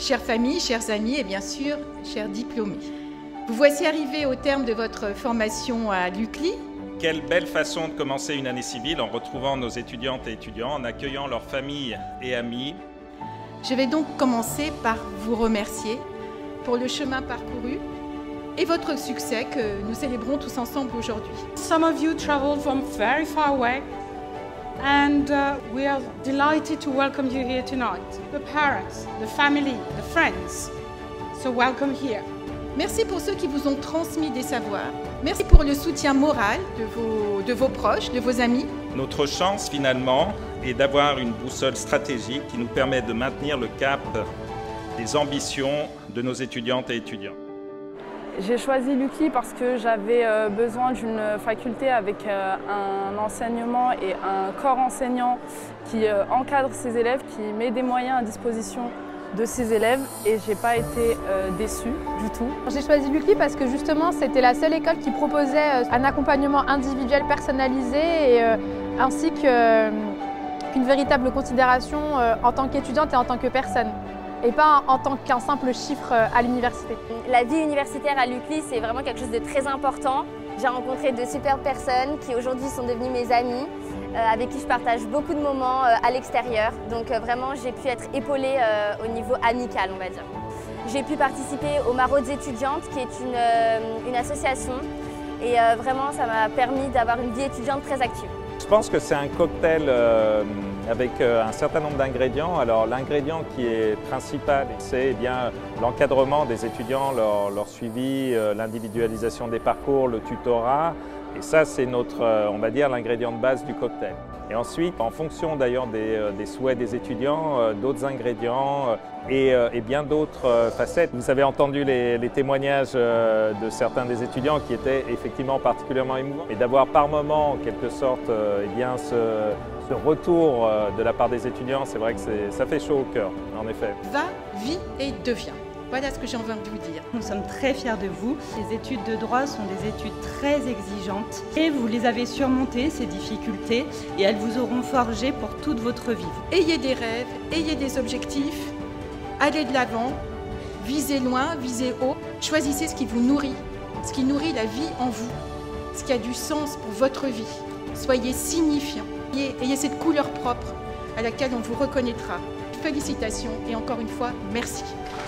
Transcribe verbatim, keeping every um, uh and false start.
chère famille, chers amis et bien sûr, chers diplômés. Vous voici arrivés au terme de votre formation à l'U C L I. Quelle belle façon de commencer une année civile en retrouvant nos étudiantes et étudiants, en accueillant leurs familles et amis. Je vais donc commencer par vous remercier pour le chemin parcouru et votre succès que nous célébrons tous ensemble aujourd'hui. Some of you traveled from very far away and uh, we are delighted to welcome you here tonight. The parents, the family, the friends, so welcome here. Merci pour ceux qui vous ont transmis des savoirs. Merci pour le soutien moral de vos, de vos proches, de vos amis. Notre chance finalement est d'avoir une boussole stratégique qui nous permet de maintenir le cap des ambitions de nos étudiantes et étudiants. J'ai choisi l'U C L I parce que j'avais besoin d'une faculté avec un enseignement et un corps enseignant qui encadre ses élèves, qui met des moyens à disposition de ses élèves et j'ai pas été euh, déçue du tout. J'ai choisi l'U C L I parce que justement c'était la seule école qui proposait un accompagnement individuel personnalisé et, euh, ainsi qu'une euh, véritable considération euh, en tant qu'étudiante et en tant que personne et pas en tant qu'un simple chiffre à l'université. La vie universitaire à l'U C L I, c'est vraiment quelque chose de très important. J'ai rencontré de superbes personnes qui aujourd'hui sont devenues mes amies, euh, avec qui je partage beaucoup de moments euh, à l'extérieur. Donc euh, vraiment, j'ai pu être épaulée euh, au niveau amical, on va dire. J'ai pu participer aux Maraudes étudiantes, qui est une, euh, une association. Et euh, vraiment, ça m'a permis d'avoir une vie étudiante très active. Je pense que c'est un cocktail euh, avec euh, un certain nombre d'ingrédients. Alors l'ingrédient qui est principal, c'est eh bien l'encadrement des étudiants, leur, leur suivi, euh, l'individualisation des parcours, le tutorat. Et ça, c'est notre, euh, on va dire, l'ingrédient de base du cocktail. Et ensuite, en fonction d'ailleurs des, euh, des souhaits des étudiants, euh, d'autres ingrédients euh, et, euh, et bien d'autres euh, facettes. Vous avez entendu les, les témoignages euh, de certains des étudiants qui étaient effectivement particulièrement émouvants. Et d'avoir par moment, en quelque sorte, euh, eh bien, ce, ce retour euh, de la part des étudiants, c'est vrai que ça fait chaud au cœur, en effet. Va, vis et deviens. Voilà ce que j'ai envie de vous dire. Nous sommes très fiers de vous. Les études de droit sont des études très exigeantes et vous les avez surmontées, ces difficultés, et elles vous auront forgé pour toute votre vie. Ayez des rêves, ayez des objectifs, allez de l'avant, visez loin, visez haut, choisissez ce qui vous nourrit, ce qui nourrit la vie en vous, ce qui a du sens pour votre vie. Soyez signifiants, ayez, ayez cette couleur propre à laquelle on vous reconnaîtra. Félicitations et encore une fois, merci.